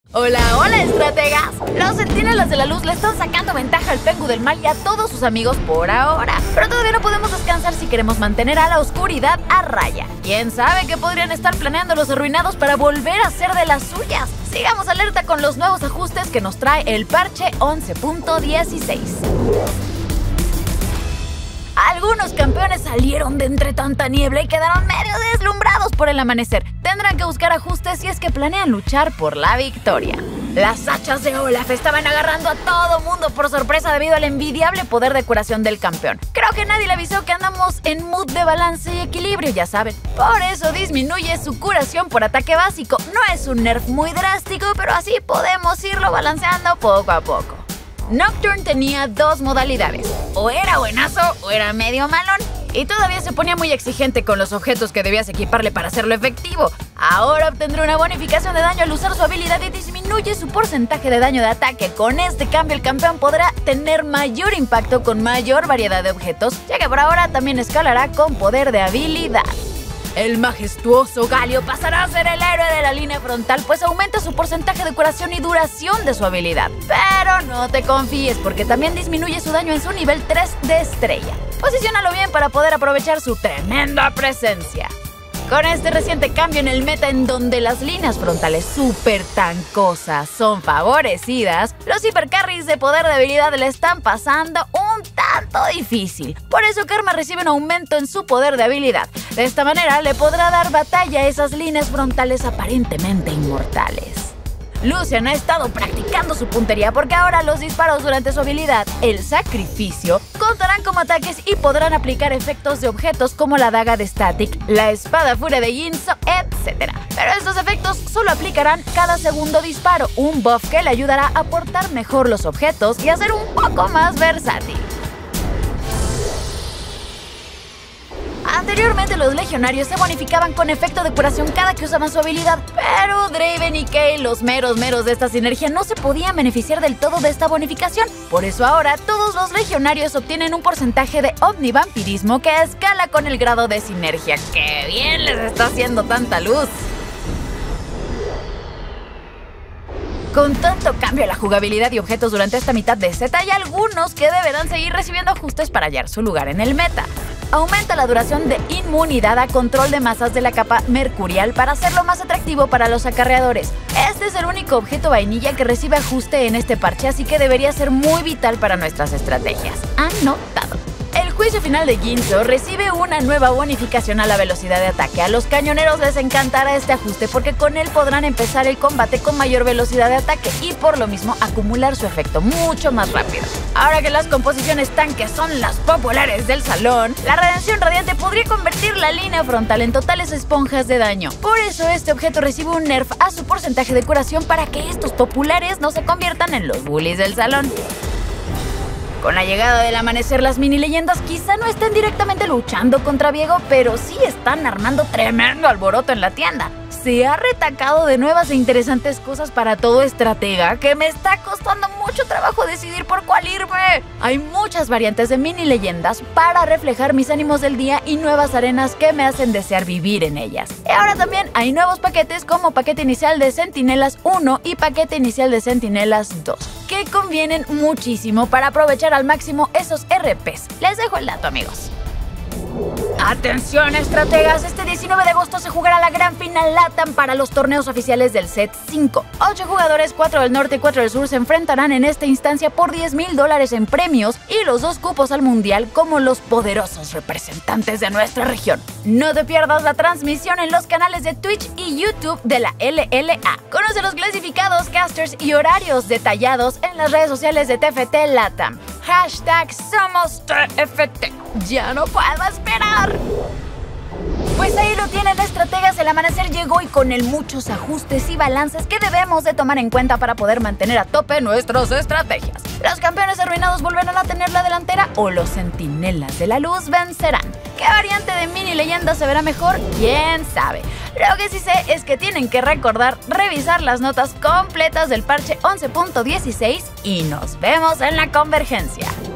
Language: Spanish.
Hola, hola, estrategas. Los Centinelas de la Luz le están sacando ventaja al Pengu del Mal y a todos sus amigos por ahora. Pero todavía no podemos descansar si queremos mantener a la oscuridad a raya. ¿Quién sabe qué podrían estar planeando los arruinados para volver a hacer de las suyas? Sigamos alerta con los nuevos ajustes que nos trae el parche 11.16. Algunos campeones salieron de entre tanta niebla y quedaron medio deslumbrados por el amanecer. Tendrán que buscar ajustes si es que planean luchar por la victoria. Las hachas de Olaf estaban agarrando a todo mundo por sorpresa debido al envidiable poder de curación del campeón. Creo que nadie le avisó que andamos en mood de balance y equilibrio, ya saben. Por eso disminuye su curación por ataque básico. No es un nerf muy drástico, pero así podemos irlo balanceando poco a poco. Nocturne tenía dos modalidades, o era buenazo o era medio malón, y todavía se ponía muy exigente con los objetos que debías equiparle para hacerlo efectivo. Ahora obtendrá una bonificación de daño al usar su habilidad y disminuye su porcentaje de daño de ataque. Con este cambio el campeón podrá tener mayor impacto con mayor variedad de objetos, ya que por ahora también escalará con poder de habilidad. El majestuoso Galio pasará a ser el héroe de la línea frontal, pues aumenta su porcentaje de curación y duración de su habilidad. Pero no te confíes, porque también disminuye su daño en su nivel 3 de estrella. Posiciónalo bien para poder aprovechar su tremenda presencia. Con este reciente cambio en el meta en donde las líneas frontales super tancosas son favorecidas, los hipercarries de poder de habilidad le están pasando un tanto difícil. Por eso Karma recibe un aumento en su poder de habilidad. De esta manera le podrá dar batalla a esas líneas frontales aparentemente inmortales. Lucian ha estado practicando su puntería porque ahora los disparos durante su habilidad, el sacrificio, contarán como ataques y podrán aplicar efectos de objetos como la daga de Static, la espada furia de Ginzo, etc. Pero estos efectos solo aplicarán cada segundo disparo, un buff que le ayudará a portar mejor los objetos y a ser un poco más versátil. Anteriormente los legionarios se bonificaban con efecto de curación cada que usaban su habilidad, pero Draven y Kayle, los meros de esta sinergia, no se podían beneficiar del todo de esta bonificación. Por eso ahora todos los legionarios obtienen un porcentaje de omnivampirismo que escala con el grado de sinergia. ¡Qué bien les está haciendo tanta luz! Con tanto cambio a la jugabilidad y objetos durante esta mitad de set, hay algunos que deberán seguir recibiendo ajustes para hallar su lugar en el meta. Aumenta la duración de inmunidad a control de masas de la capa mercurial para hacerlo más atractivo para los acarreadores. Este es el único objeto vainilla que recibe ajuste en este parche, así que debería ser muy vital para nuestras estrategias. Anotado. El juicio final de Ginzo recibe una nueva bonificación a la velocidad de ataque. A los cañoneros les encantará este ajuste porque con él podrán empezar el combate con mayor velocidad de ataque y por lo mismo acumular su efecto mucho más rápido. Ahora que las composiciones tanques son las populares del salón, la redención radiante podría convertir la línea frontal en totales esponjas de daño. Por eso este objeto recibe un nerf a su porcentaje de curación para que estos populares no se conviertan en los bullies del salón. Con la llegada del amanecer, las mini leyendas quizá no estén directamente luchando contra Viego, pero sí están armando tremendo alboroto en la tienda. Se ha retacado de nuevas e interesantes cosas para todo estratega que me está costando mucho trabajo decidir por cuál irme. Hay muchas variantes de mini leyendas para reflejar mis ánimos del día y nuevas arenas que me hacen desear vivir en ellas. Y ahora también hay nuevos paquetes como paquete inicial de Centinelas 1 y paquete inicial de Centinelas 2, que convienen muchísimo para aprovechar al máximo esos RPs. Les dejo el dato, amigos. Atención, estrategas, este 19 de agosto se jugará la gran final LATAM para los torneos oficiales del set 5. 8 jugadores, 4 del norte y 4 del sur, se enfrentarán en esta instancia por $10,000 en premios y los 2 cupos al mundial como los poderosos representantes de nuestra región. No te pierdas la transmisión en los canales de Twitch y YouTube de la LLA. Conoce los clasificados, casters y horarios detallados en las redes sociales de TFT LATAM. #SomosTFT. ¡Ya no puedo esperar! Pues ahí lo tienen, estrategas, el amanecer llegó y con él muchos ajustes y balances que debemos de tomar en cuenta para poder mantener a tope nuestras estrategias. ¿Los campeones arruinados volverán a tener la delantera o los Centinelas de la Luz vencerán? ¿Qué variante de mini leyenda se verá mejor? ¿Quién sabe? Lo que sí sé es que tienen que recordar revisar las notas completas del parche 11.16 y nos vemos en la convergencia.